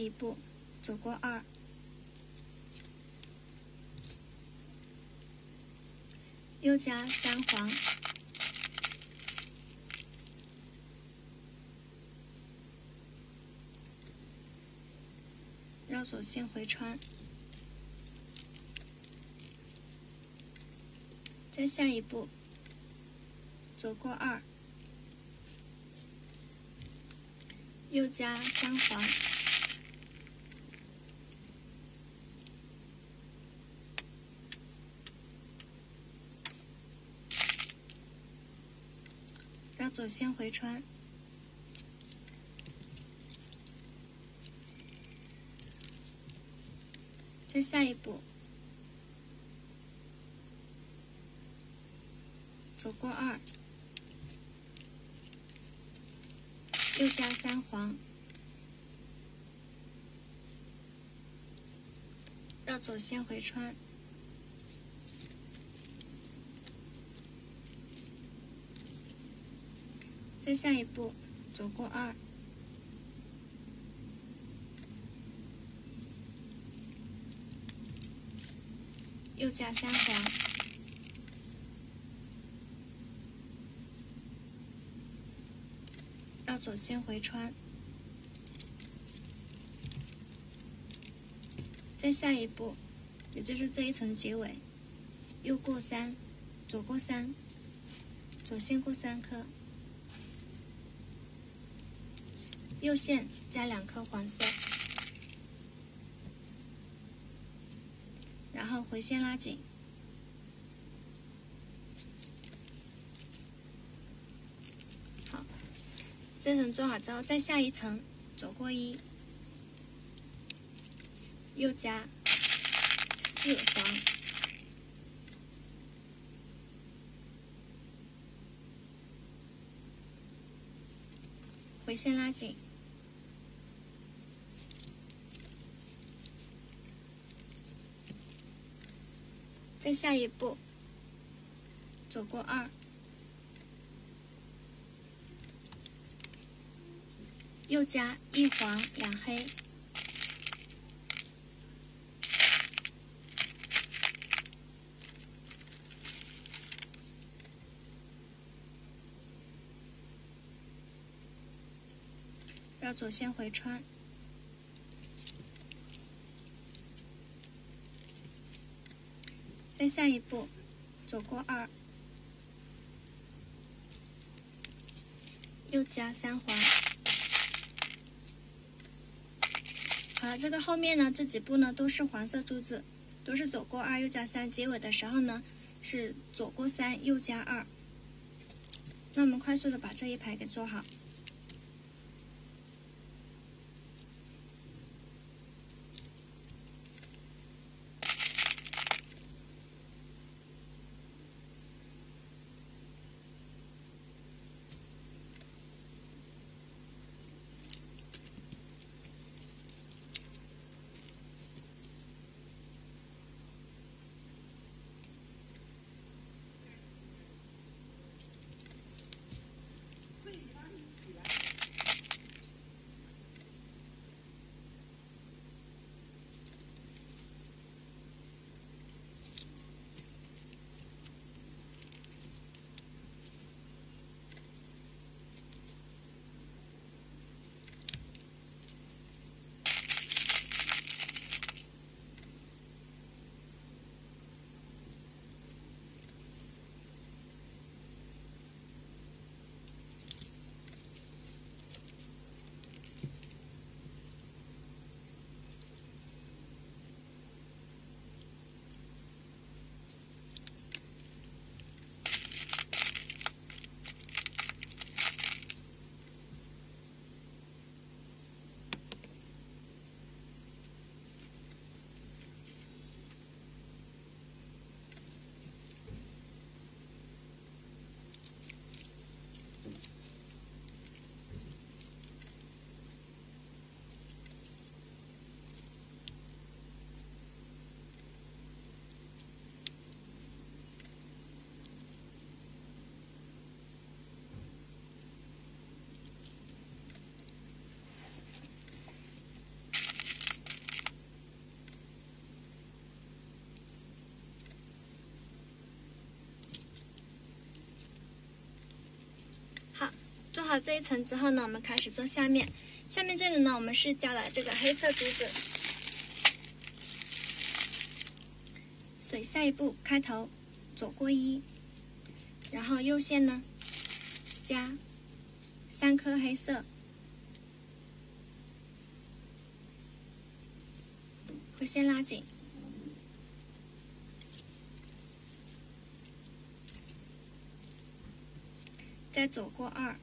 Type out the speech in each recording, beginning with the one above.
一步，走过2，又加3黄，绕左线回穿，再下一步，走过2，又加3黄，绕左线回穿，再下一步，走过2，又加3黄，绕左线回穿，再下一步，走过2，又加3黄，绕左线回穿，再下一步，也就是这一层结尾，又过3，走过3，左线过3颗，右线加2颗黄色，然后回线拉紧。好，这层做好之后，再下一层，走过1，又加4黄，回线拉紧。再下一步，走过2，又加1黄2黑，绕左线回穿，再下一步，走过2，又加3黄。好了，这个后面呢，这几步呢都是黄色珠子，都是走过2又加3，结尾的时候呢是左过3又加2。那我们快速的把这一排给做好。 好这一层之后呢，我们开始做下面。下面这里呢，我们是加了这个黑色珠子，所以下一步开头左过1，然后右线呢加3颗黑色，回线拉紧，再左过2，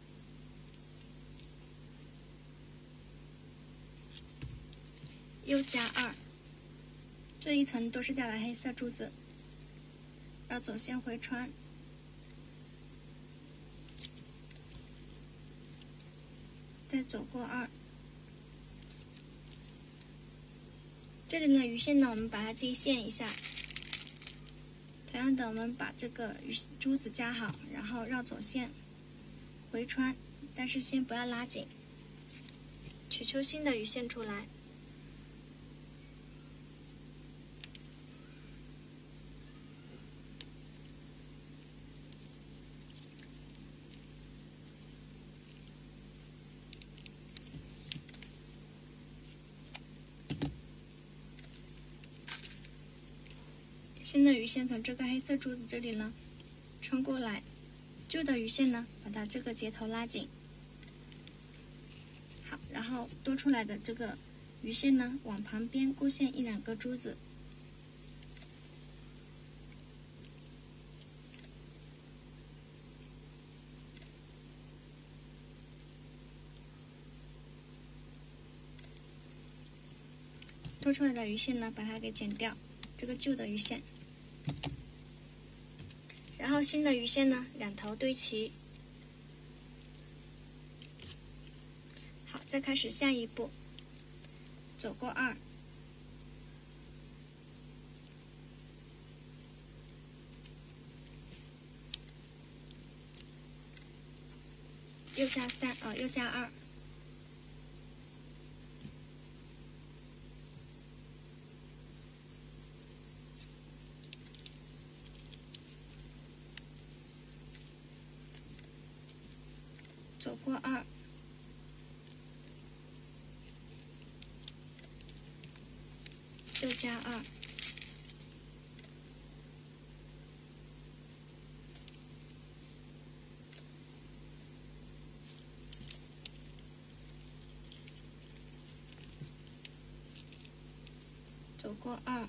又加2，这一层都是加了黑色珠子，绕左线回穿，再左过2。这里呢鱼线呢，我们把它接线一下。同样的，我们把这个珠子加好，然后绕左线回穿，但是先不要拉紧，取出新的鱼线出来。新的鱼线从这个黑色珠子这里呢穿过来，旧的鱼线呢把它这个接头拉紧。好，然后多出来的这个鱼线呢往旁边勾线1、2个珠子，多出来的鱼线呢把它给剪掉，这个旧的鱼线。然后新的鱼线呢2头对齐。好，再开始下一步，左过2，又加3，又加2，左过2，又加2，走过2，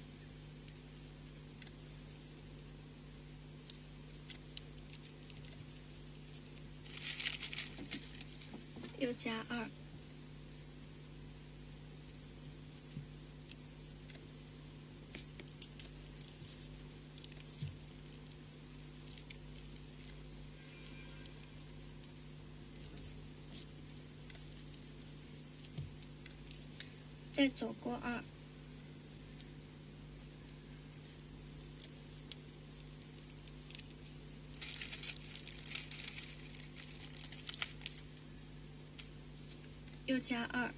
又加2，再走过2，又加2，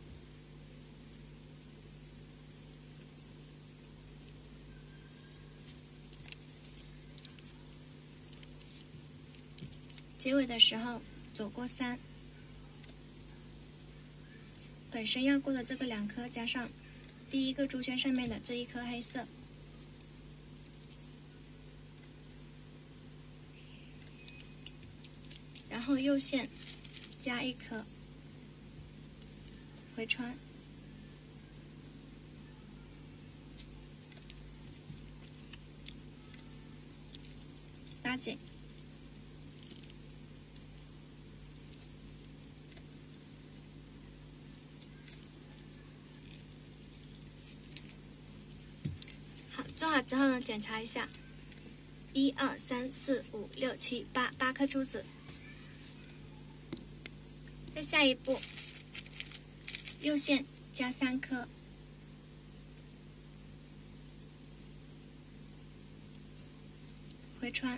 结尾的时候走过3，本身要过的这个2颗加上第一个珠圈上面的这一颗黑色，然后右线加1颗，回穿，拉紧，好，做好之后呢，检查一下，1、2、3、4、5、6、7、8颗珠子。再下一步，右线加3颗，回穿，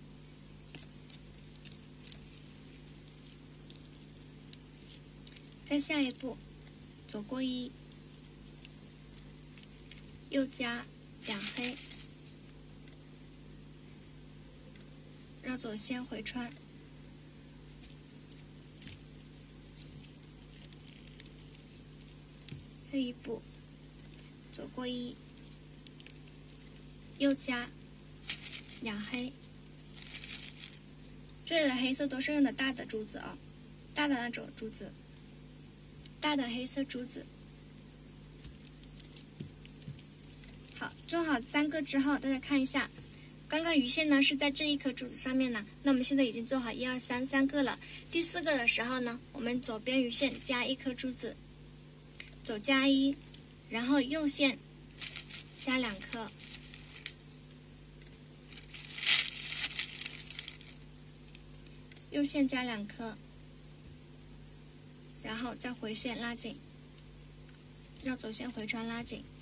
再下一步，左过1，又加2黑，绕左线回穿， 这一步左过1，右加2黑。这里的黑色都是用的大的珠子啊，大的那种珠子，大的黑色珠子。好，做好3个之后，大家看一下，刚刚鱼线呢是在这一颗珠子上面呢，那我们现在已经做好1、2、3、3个了。第4个的时候呢，我们左边鱼线加1颗珠子，左加1，然后右线加2颗。右线加2颗，然后再回线拉紧，绕轴线回穿拉紧。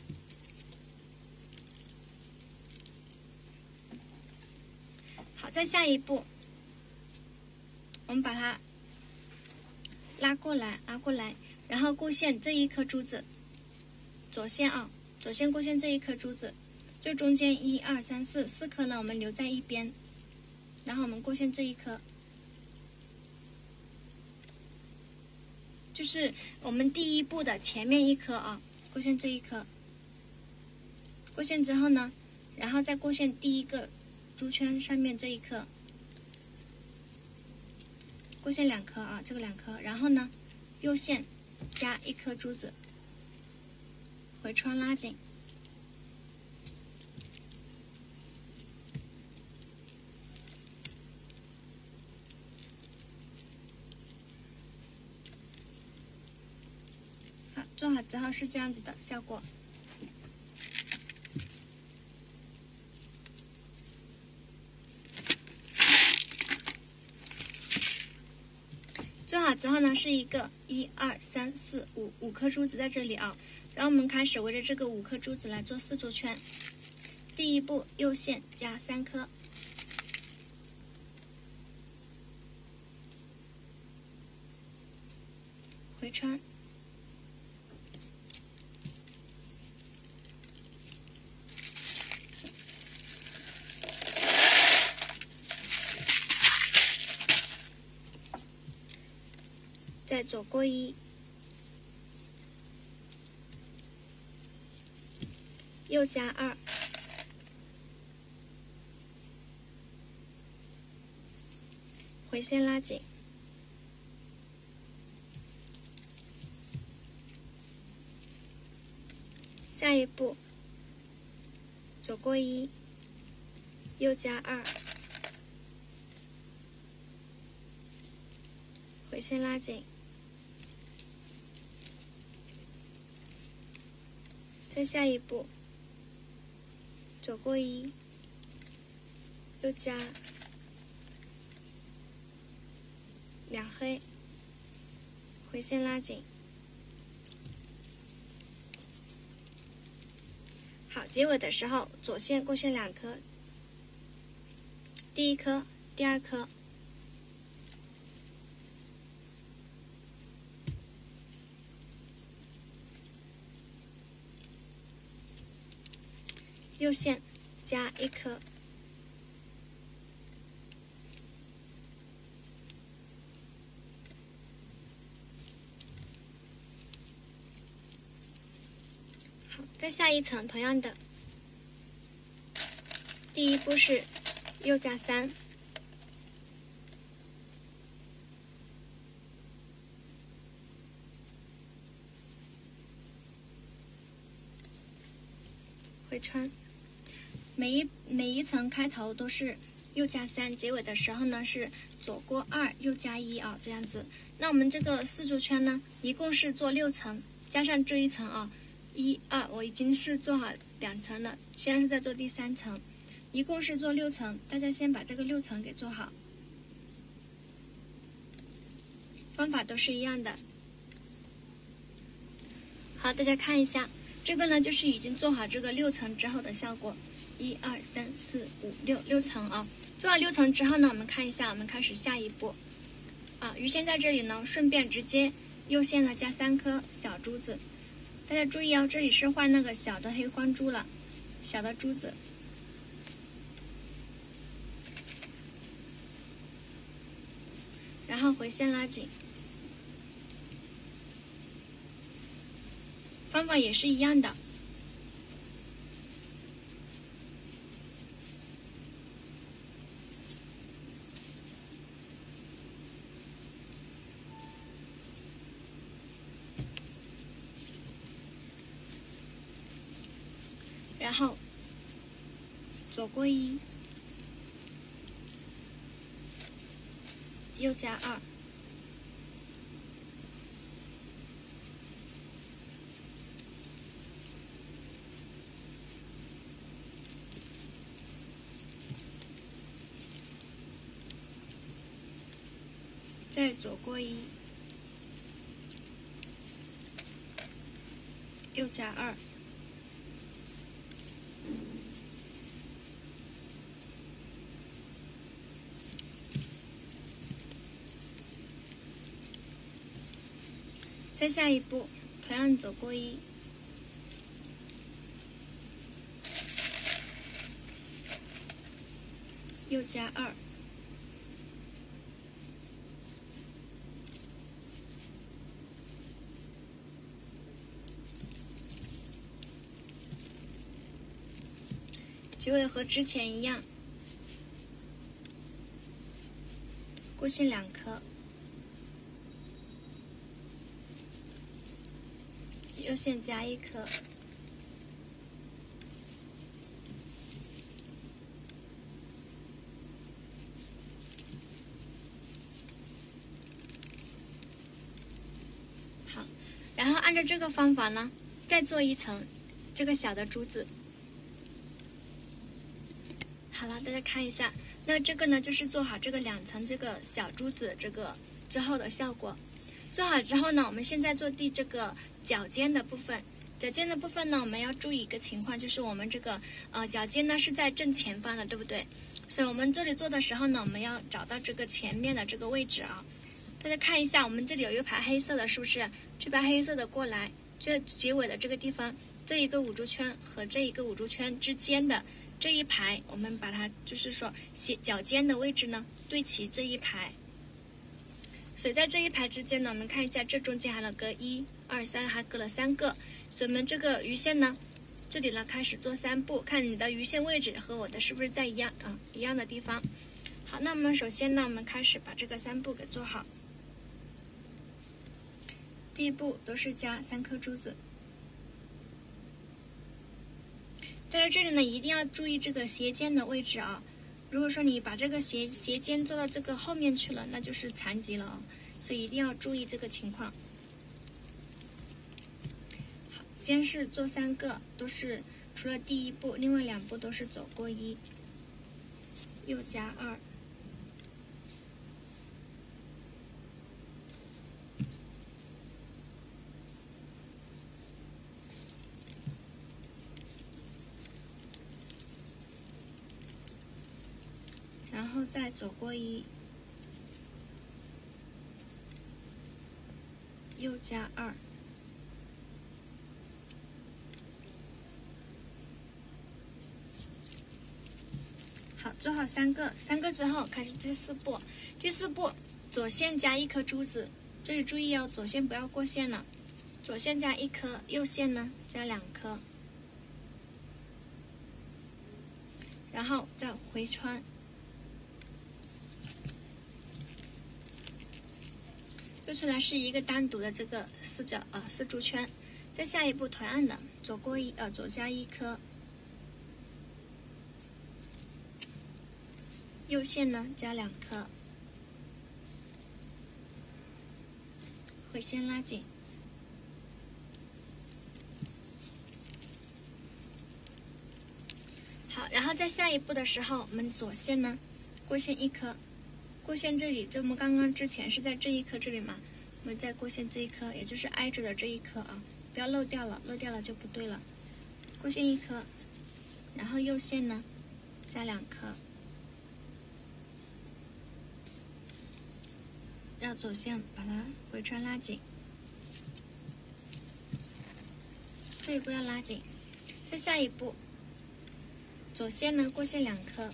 好，再下一步，我们把它拉过来，然后过线这一颗珠子，左线啊，左线过线这一颗珠子，就中间1、2、3、4颗呢，我们留在一边，然后我们过线这一颗。就是我们第一步的前面1颗啊，过线这一颗，过线之后呢，然后再过线第1个珠圈上面这一颗，过线2颗啊，这个2颗，然后呢，右线加1颗珠子，回穿拉紧。做好之后是这样子的效果。做好之后呢，是一个1、2、3、4、5颗珠子在这里啊。然后我们开始围着这个5颗珠子来做4珠圈。第一步，右线加3颗，回穿。再左过1，右加2，回线拉紧。下一步，左过1，右加2，回线拉紧。再下一步，左过1，右加2黑，回线拉紧。好，结尾的时候左线过线2颗，第1颗，第2颗，右线加1颗，好，再下一层，同样的，第一步是右加3，回穿。每一层开头都是右加3，结尾的时候呢是左过2，右加1啊，这样子。那我们这个4珠圈呢，一共是做6层，加上这一层啊，1、2，我已经是做好2层了，现在是在做第3层，一共是做6层。大家先把这个6层给做好，方法都是一样的。好，大家看一下，这个呢就是已经做好这个6层之后的效果。1、2、3、4、5、6层啊，做完6层之后呢，我们看一下，我们开始下一步啊。鱼线在这里呢，顺便直接右线呢加3颗小珠子，大家注意哦，这里是换那个小的黑光珠了，小的珠子，然后回线拉紧， 方法也是一样的。然后左过1，右加2，再左过1，右加2，再下一步，同样走过1，右加2，结尾和之前一样，过线2颗，右线加1颗，好，然后按照这个方法呢，再做一层这个小的珠子。好了，大家看一下，那这个呢就是做好这个2层这个小珠子这个之后的效果。做好之后呢，我们现在做这个脚尖的部分。脚尖的部分呢，我们要注意一个情况，就是我们这个脚尖呢是在正前方的，对不对？所以我们这里做的时候呢，我们要找到这个前面的这个位置啊。大家看一下，我们这里有一排黑色的，是不是？这排黑色的过来，这结尾的这个地方，这一个五珠圈和这一个五珠圈之间的这一排，我们把它就是说脚尖的位置呢对齐这一排。所以在这一排之间呢，我们看一下，这中间还能隔1、2、3，还隔了3个。所以我们这个鱼线呢，这里呢开始做3步，看你的鱼线位置和我的是不是在一样的地方。好，那我们首先呢，我们开始把这个3步给做好。第一步都是加3颗珠子。在这里呢，一定要注意这个斜尖的位置啊。如果说你把这个斜尖做到这个后面去了，那就是残疾了啊。所以一定要注意这个情况。好，先是做3个，都是除了第一步，另外2步都是走过1，右加2。然后再走过1，右加2，好，做好3个之后，开始第4步。第4步，左线加1颗珠子，这里注意哦，左线不要过线了。左线加1颗，右线呢加2颗，然后再回穿。做出来是一个单独的这个四珠圈。再下一步同样的，左加1颗，右线呢加2颗，回线拉紧。好，然后在下一步的时候，我们左线呢过线1颗。过线这里，这我们刚刚之前是在这一颗这里嘛，我们再过线这一颗，也就是挨着的这一颗啊，不要漏掉了，漏掉了就不对了。过线1颗，然后右线呢加2颗，绕左线把它回穿拉紧，这一步要拉紧。再下一步，左线呢过线2颗。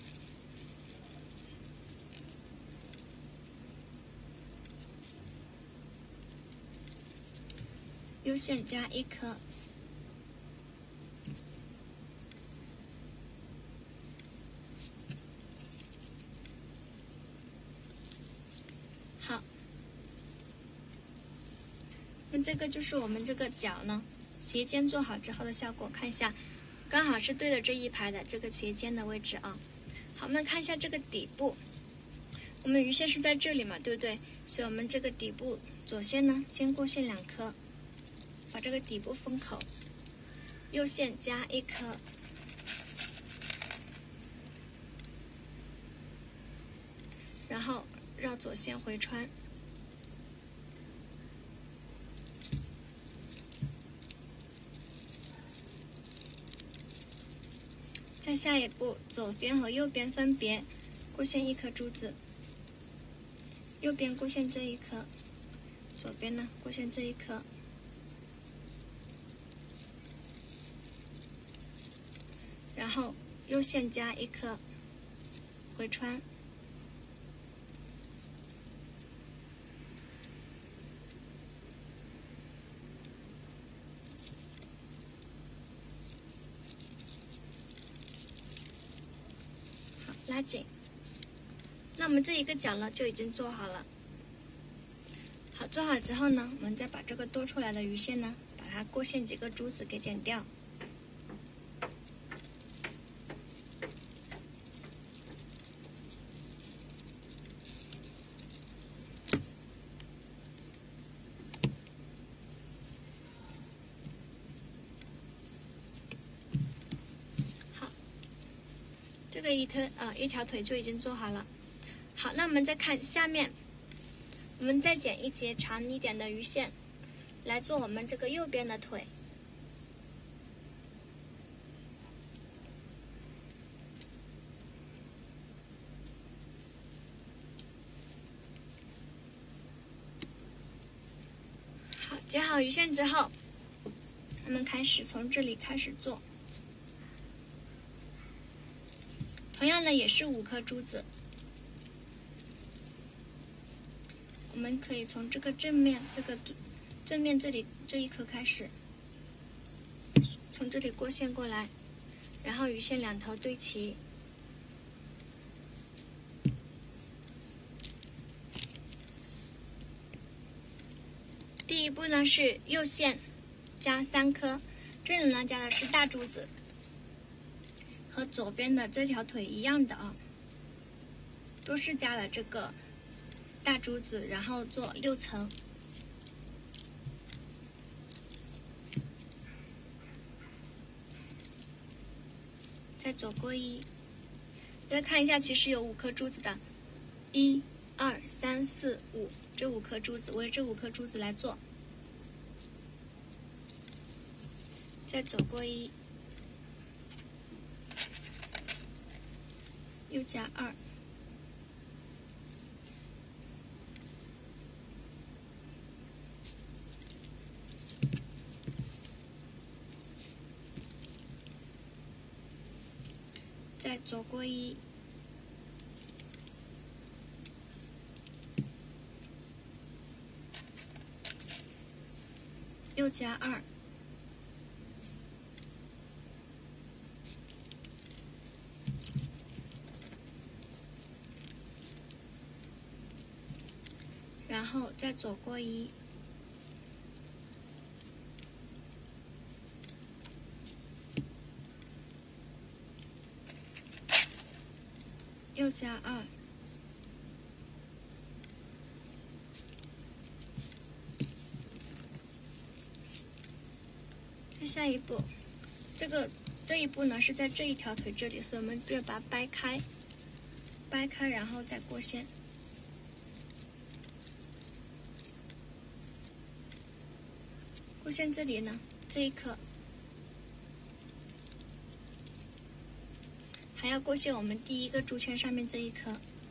右线加1颗， 那这个就是我们这个角呢，斜尖做好之后的效果，看一下，刚好是对着这一排的这个斜尖的位置啊。好，我们看一下这个底部，我们鱼线是在这里嘛，对不对？所以我们这个底部左线呢，先过线2颗，把这个底部封口，右线加1颗，然后绕左线回穿。再下一步，左边和右边分别过线1颗珠子，右边过线这1颗，左边呢过线这1颗，然后右线加1颗，回穿。拉紧，那我们这一个角呢就已经做好了。好，做好之后呢，我们再把这个多出来的鱼线呢，把它过线几个珠子给剪掉。这个一条腿就已经做好了。好，那我们再看下面，我们再剪一节长一点的鱼线，来做我们这个右边的腿。好，剪好鱼线之后，我们开始从这里开始做。同样的也是5颗珠子，我们可以从这个正面这里这1颗开始，从这里过线过来，然后鱼线2头对齐，第一步呢是右线加3颗，这里呢加的是大珠子。和左边的这条腿一样的啊，都是加了这个大珠子，然后做6层。再左过1，再看一下，其实有5颗珠子的，1、2、3、4、5，这5颗珠子，围着5颗珠子来做。再左过1。又加2，再左过1，又加2。然后再左过1，又加2，再下一步，这一步呢是在这一条腿这里，所以我们就把它掰开，然后再过线。过线这里呢，这1颗，还要过线我们第1个珠圈上面这1颗。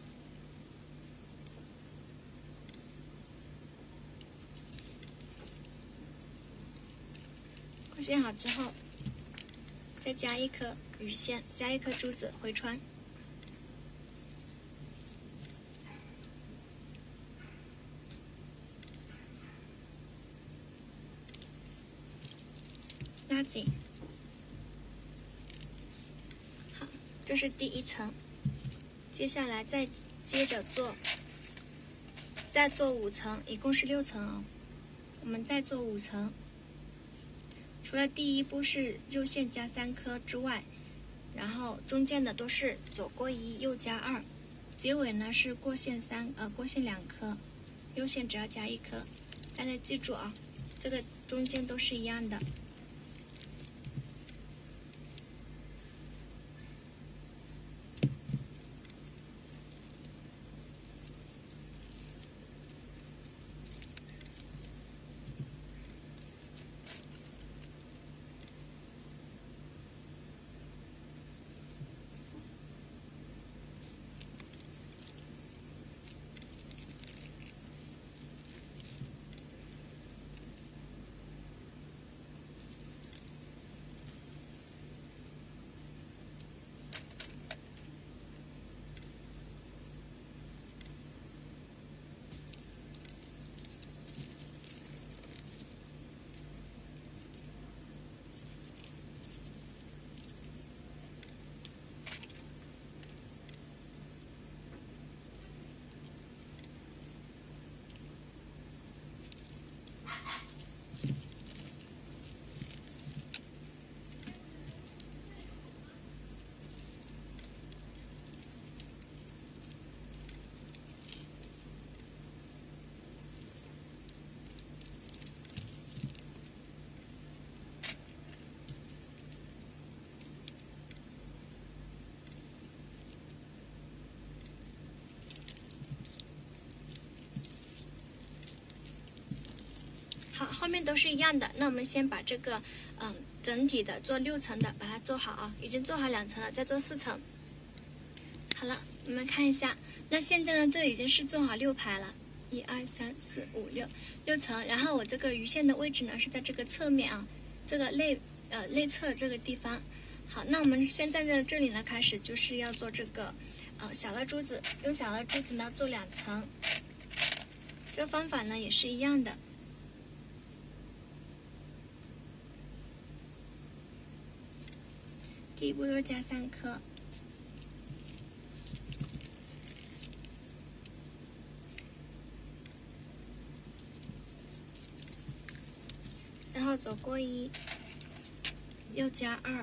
过线好之后，再加1颗鱼线，加1颗珠子回穿。拉紧，好，这是第1层。接下来再接着做，再做5层，一共是6层哦。 我们再做5层。除了第一步是右线加3颗之外，然后中间的都是左过1，右加2，结尾呢是过线2颗，右线只要加1颗。大家记住啊，这个中间都是一样的。好，后面都是一样的。那我们先把这个整体的做6层的把它做好啊，已经做好2层了，再做4层。好了，我们看一下，那现在呢，这已经是做好6排了，1、2、3、4、5、6层。然后我这个鱼线的位置呢是在这个侧面啊，这个内侧这个地方。好，那我们现在呢这里呢开始就是要做这个小的珠子，用小的珠子呢做2层。这个方法呢也是一样的。第一步都是加3颗，然后左过1，右加2，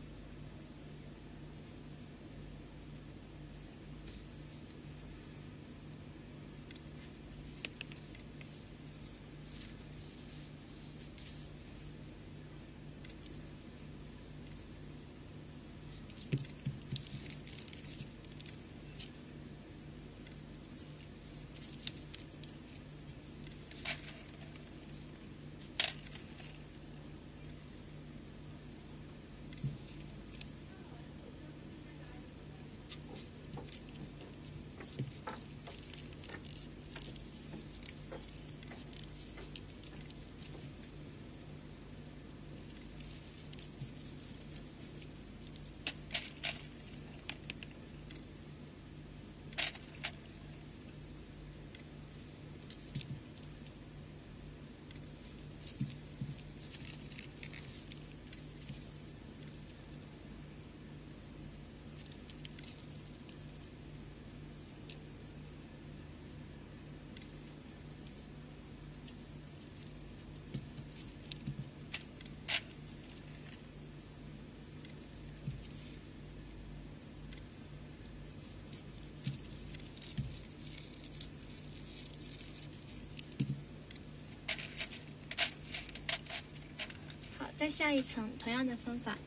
再下一层，同样的方法。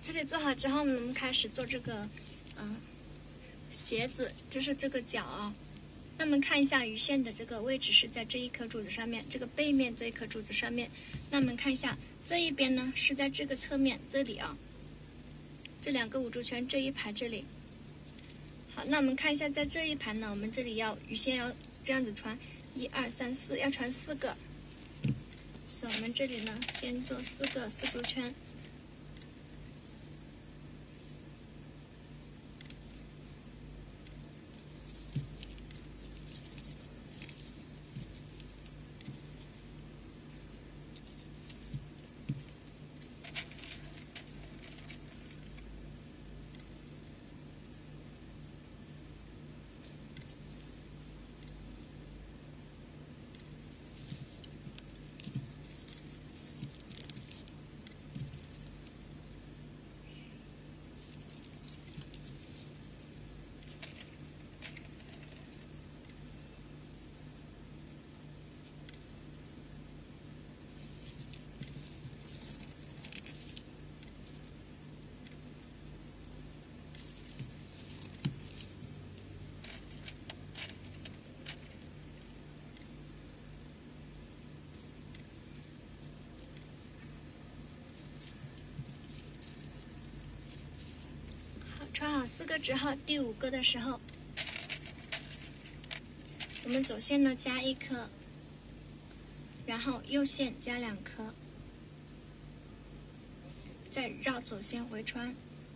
这里做好之后呢，我们开始做这个鞋子，就是这个脚啊。那么看一下鱼线的这个位置是在这一颗柱子上面，这个背面这一颗柱子上面。那我们看一下这一边呢是在这个侧面这里啊，这两个5柱圈这一排这里。好，那我们看一下在这一排呢，我们这里要鱼线要这样子穿，1、2、3、4，要穿4个。所以我们这里呢先做4个4柱圈。穿好4个之后，第5个的时候，我们左线呢加1颗，然后右线加2颗，再绕左线回穿。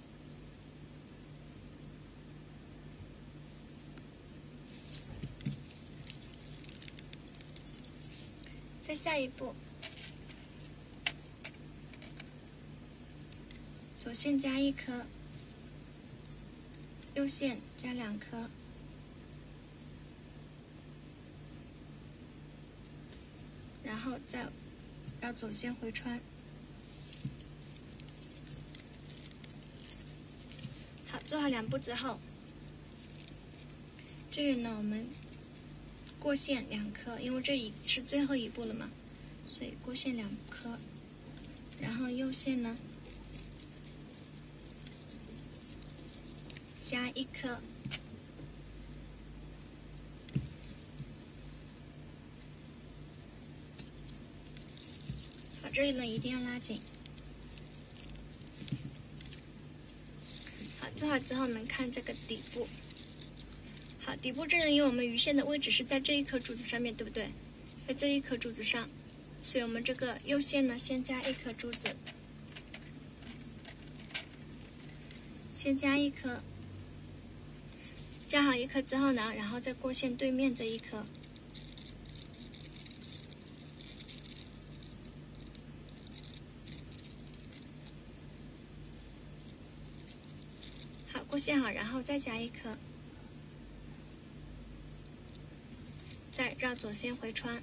再下一步，左线加1颗。右线加2颗，然后再绕左线回穿。好，做好2步之后，这里呢我们过线2颗，因为这里是最后一步了嘛，所以过线2颗，然后右线呢加1颗，好，这里呢一定要拉紧。好，做好之后，我们看这个底部。好，底部这里因为我们鱼线的位置是在这一颗柱子上面，对不对？在这一颗柱子上，所以我们这个右线呢，先加1颗珠子，先加1颗。加好1颗之后呢，然后再过线对面这一颗，好，过线好，然后再加1颗，再绕左线回穿。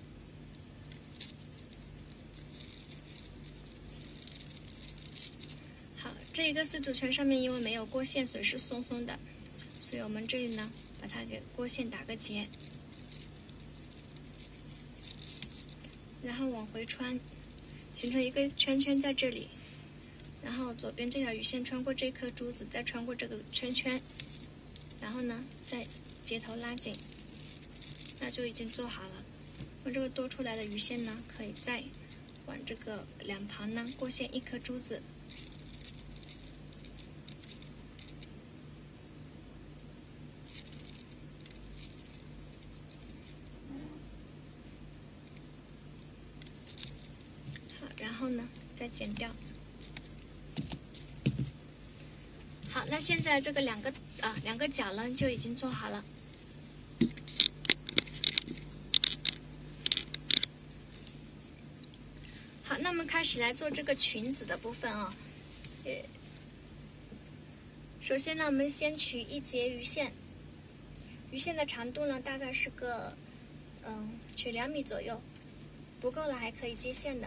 好，这一个4柱圈上面因为没有过线，所以是松松的。所以我们这里呢，把它给过线打个结，然后往回穿，形成一个圈圈在这里，然后左边这条鱼线穿过这颗珠子，再穿过这个圈圈，然后呢，再接头拉紧，那就已经做好了。我这个多出来的鱼线呢，可以再往这个两旁呢过线1颗珠子。然后呢，再剪掉。好，那现在这个两个角呢就已经做好了。好，那么开始来做这个裙子的部分啊。首先呢，我们先取1节鱼线，鱼线的长度呢大概是个取2米左右，不够了还可以接线的。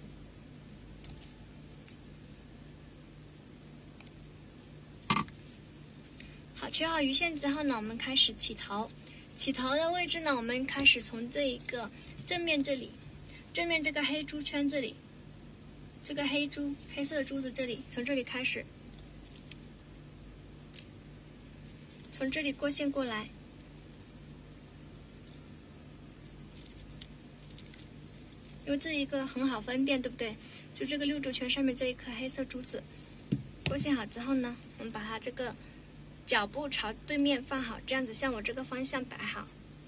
好，取好鱼线之后呢，我们开始起头。起头的位置呢，我们开始从这一个正面这里，正面这个黑珠圈这里， 这个黑色的珠子这里，从这里开始，从这里过线过来，因为这一个很好分辨，对不对？就这个6轴圈上面这一颗黑色珠子，过线好之后呢，我们把它这个脚部朝对面放好，这样子向我这个方向摆好。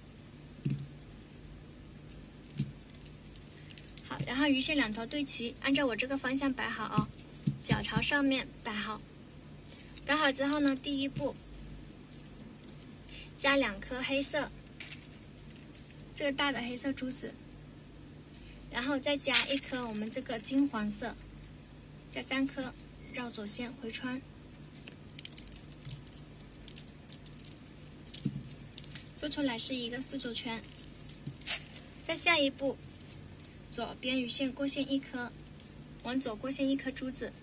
好，然后鱼线两头对齐，按照我这个方向摆好哦，脚朝上面摆好。摆好之后呢，第一步加2颗黑色，这个大的黑色珠子，然后再加1颗我们这个金黄色，加3颗，绕左线回穿。做出来是一个4轴圈。再下一步，左边鱼线过线1颗，往左过线1颗珠子，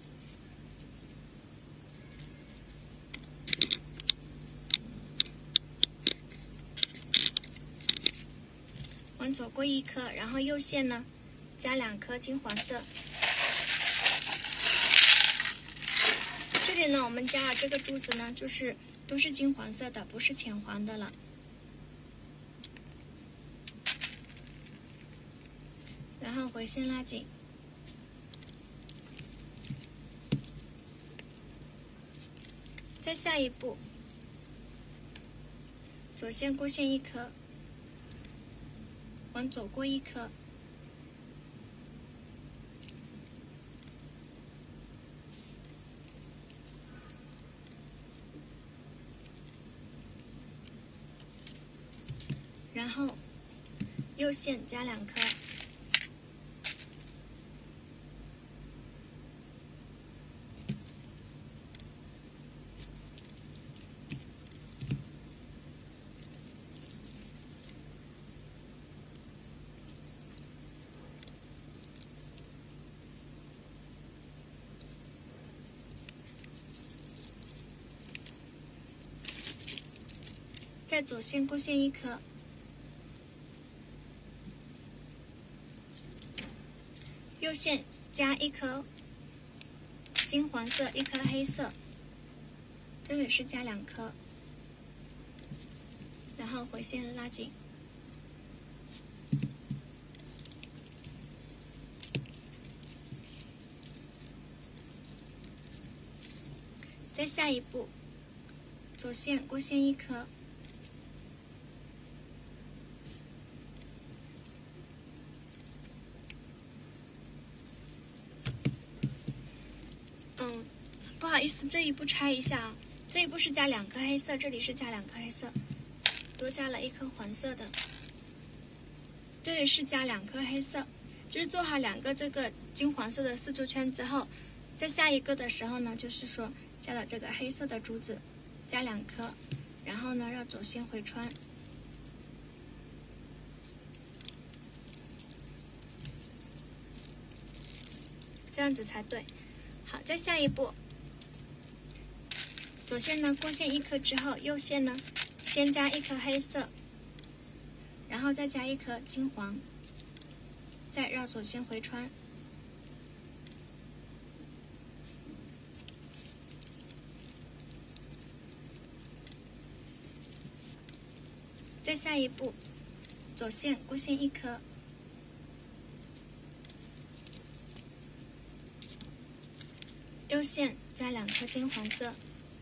往左过1颗，然后右线呢加2颗金黄色。这里呢，我们加的这个珠子呢，就是都是金黄色的，不是浅黄的了。然后回线拉紧，再下一步，左线过线1颗，往左过1颗，然后右线加2颗。在左线过线1颗，右线加1颗金黄色，1颗黑色，这里是加2颗，然后回线拉紧，再下一步，左线过线1颗。不好意思，这一步拆一下啊，这一步是加2颗黑色，这里是加2颗黑色，多加了1颗黄色的，这里是加2颗黑色，就是做好2个这个金黄色的4轴圈之后，在下一个的时候呢，就是说加了这个黑色的珠子，加2颗，然后呢绕左线回穿，这样子才对。好，再下一步，左线呢过线1颗之后，右线呢先加1颗黑色，然后再加1颗金黄，再绕左线回穿。再下一步，左线过线1颗，右线加2颗金黄色，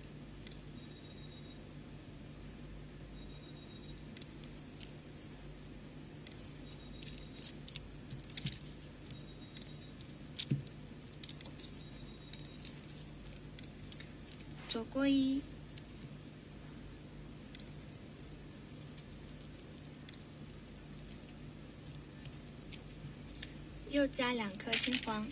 左过1，又加2颗金黄。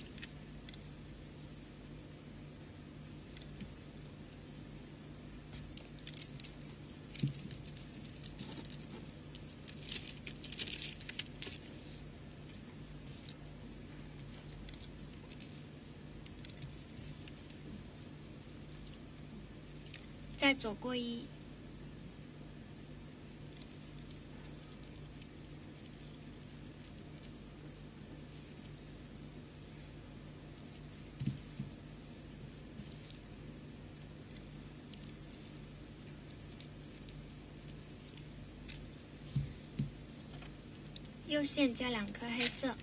再左过1， 右线加2颗黑色，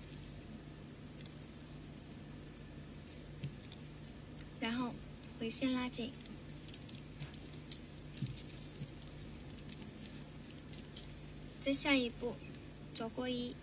然后回线拉紧。再下一步，走过1，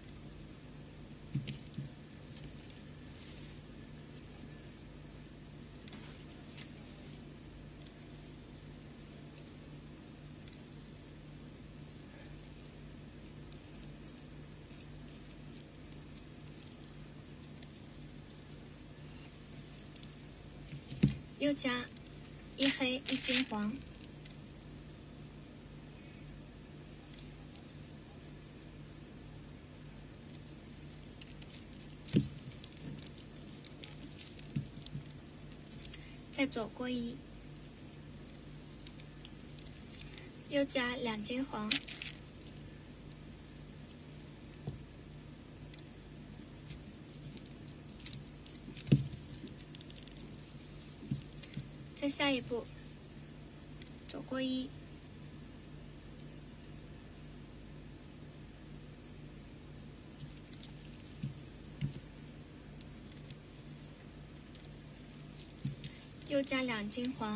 又加1黑1金黄，再走过1，又加2金黄，再下一步，走过1，又加2金黄，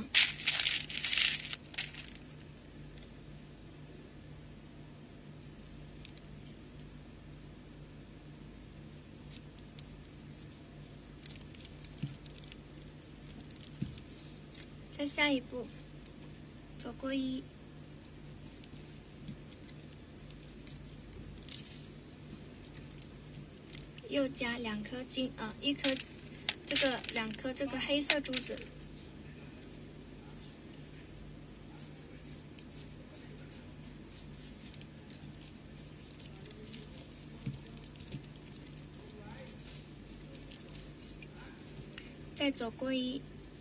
再下一步，走过1，又加2颗1颗2颗这个黑色珠子，再走过1，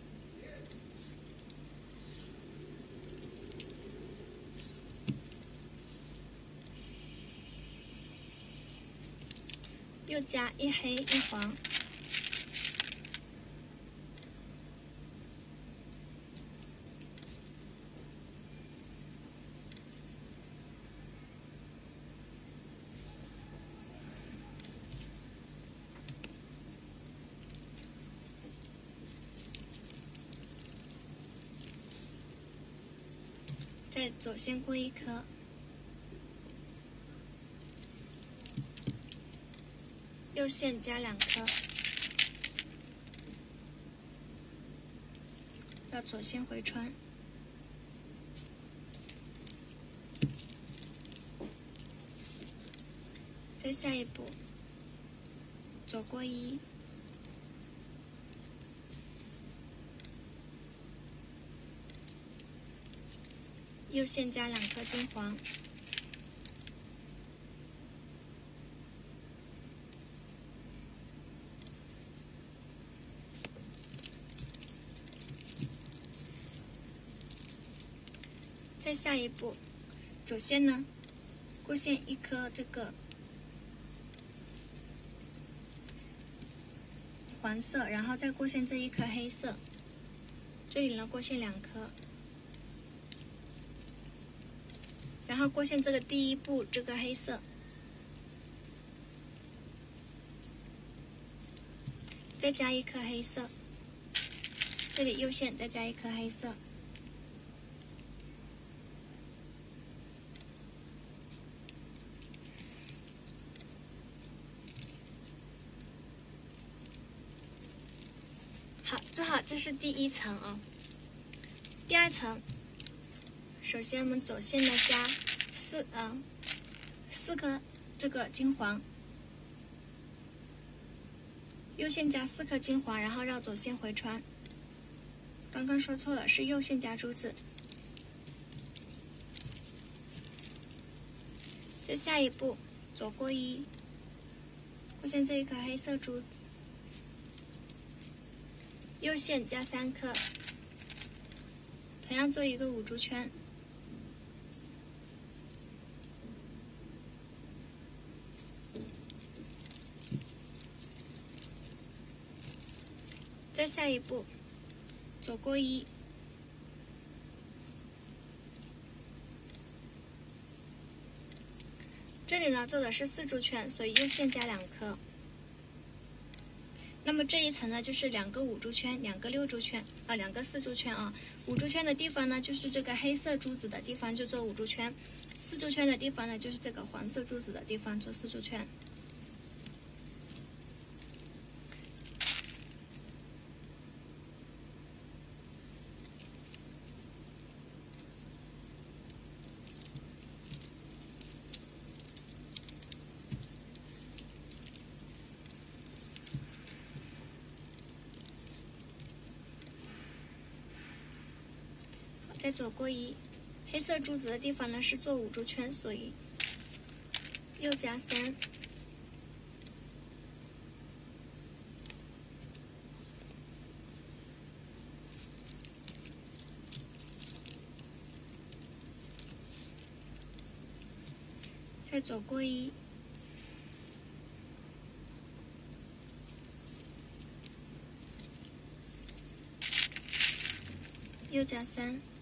又加1黑1黄，再左线过1颗，右线加2颗，绕左线回穿，再下一步，走过1，右线加2颗金黄，再下一步，左线呢，过线1颗这个黄色，然后再过线这1颗黑色，这里呢过线2颗，然后过线这个第1步这个黑色，再加1颗黑色，这里右线再加1颗黑色，好，做好，这是第1层啊。第2层，首先我们左线呢加4颗这个金黄，右线加4颗金黄，然后绕左线回穿。刚刚说错了，是右线加珠子。再下一步，走过1，过线这1颗黑色珠，右线加3颗，同样做一个5珠圈。再下一步，走过1， 这里呢做的是4柱圈，所以右线加2颗。那么这一层呢就是2个5柱圈，2个6柱圈2个4柱圈啊。5柱圈的地方呢就是这个黑色珠子的地方就做5柱圈，4柱圈的地方呢就是这个黄色珠子的地方做4柱圈。再走过1，黑色珠子的地方呢是做5柱圈，所以右加3，再走过1，右加3。